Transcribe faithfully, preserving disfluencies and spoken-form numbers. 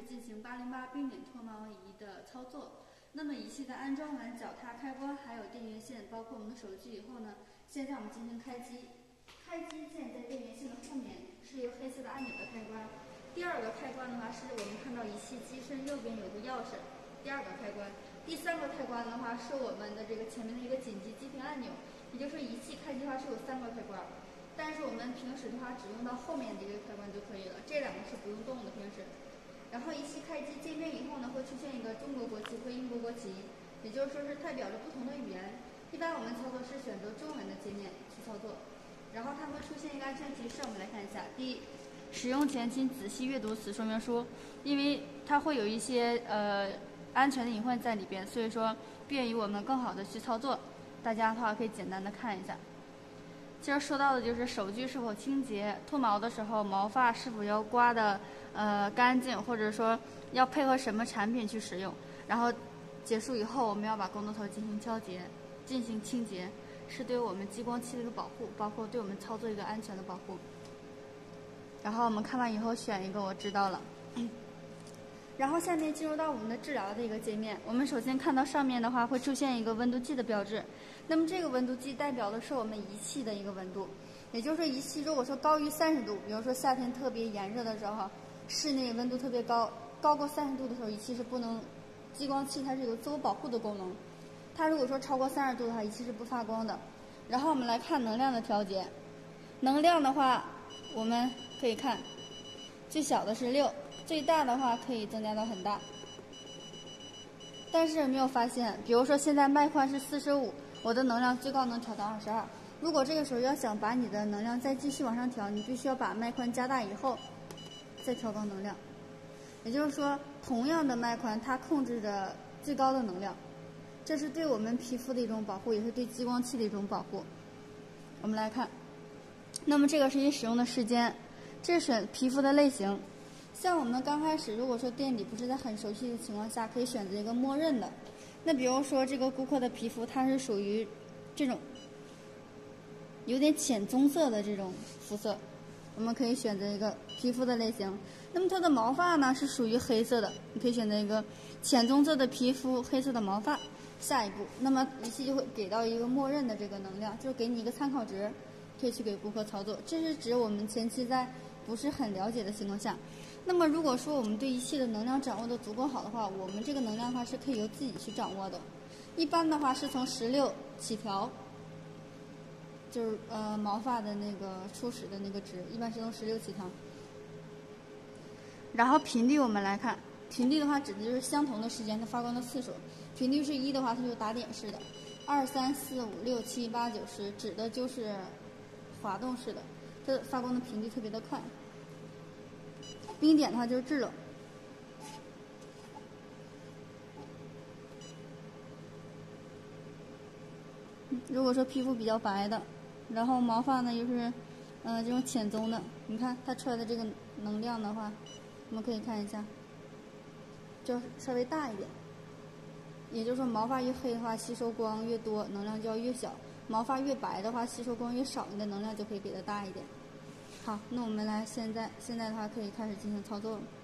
进行八零八冰点脱毛仪的操作。那么仪器在安装完脚踏开关还有电源线，包括我们的手机以后呢，现在我们进行开机。开机键在电源线的后面是一个黑色的按钮的开关。第二个开关的话，是我们看到仪器机身右边有个钥匙，第二个开关。第三个开关的话，是我们的这个前面的一个紧急急停按钮。也就是说，仪器开机的话是有三个开关，但是我们平时的话只用到后面这个开关就可以了，这两个是不用动的平时。然后仪器开机界面以后呢，会出现一个中国国旗和英国国旗，也就是说是代表着不同的语言。一般我们操作是选择中文的界面去操作。然后它会出现一个安全提示，我们来看一下。第一，使用前请仔细阅读此说明书，因为它会有一些呃安全的隐患在里边，所以说便于我们更好的去操作。大家的话可以简单的看一下。其实说到的就是手具是否清洁，脱毛的时候毛发是否要刮的呃干净，或者说要配合什么产品去使用。然后结束以后，我们要把工作头进行交接，进行清洁，是对我们激光器的一个保护，包括对我们操作一个安全的保护。然后我们看完以后选一个，我知道了。嗯然后下面进入到我们的治疗的一个界面，我们首先看到上面的话会出现一个温度计的标志，那么这个温度计代表的是我们仪器的一个温度，也就是说仪器如果说高于三十度，比如说夏天特别炎热的时候，室内温度特别高，高过三十度的时候，仪器是不能，激光器它是有自我保护的功能，它如果说超过三十度的话，仪器是不发光的。然后我们来看能量的调节，能量的话我们可以看最小的是六，最大的话可以增加到很大。但是有没有发现，比如说现在脉宽是四十五，我的能量最高能调到二十二。如果这个时候要想把你的能量再继续往上调，你必须要把脉宽加大以后再调高能量。也就是说，同样的脉宽，它控制着最高的能量，这是对我们皮肤的一种保护，也是对激光器的一种保护。我们来看，那么这个是你使用的时间，这是选皮肤的类型。像我们刚开始如果说店里不是在很熟悉的情况下，可以选择一个默认的。那比如说这个顾客的皮肤它是属于这种有点浅棕色的这种肤色，我们可以选择一个皮肤的类型。那么它的毛发呢是属于黑色的，你可以选择一个浅棕色的皮肤，黑色的毛发。下一步，那么仪器就会给到一个默认的这个能量，就是给你一个参考值，可以去给顾客操作。这是指我们前期在不是很了解的情况下。那么如果说我们对仪器的能量掌握的足够好的话，我们这个能量的话是可以由自己去掌握的。一般的话是从十六起调，就是呃毛发的那个初始的那个值，一般是从十六起调。然后频率我们来看，频率的话指的就是相同的时间它发光的次数。频率是一的话，它就打点式的；二、三、四、五、六、七、八、九、十指的就是滑动式的，它发光的频率特别的快。冰点的话就是制冷。如果说皮肤比较白的，然后毛发呢又是嗯、呃、这种浅棕的，你看它出来的这个能量的话，我们可以看一下，就稍微大一点。也就是说毛发越黑的话，吸收光越多，能量就要越小；毛发越白的话，吸收光越少，你的能量就可以给它大一点。好，那我们来现在现在的话可以开始进行操作了。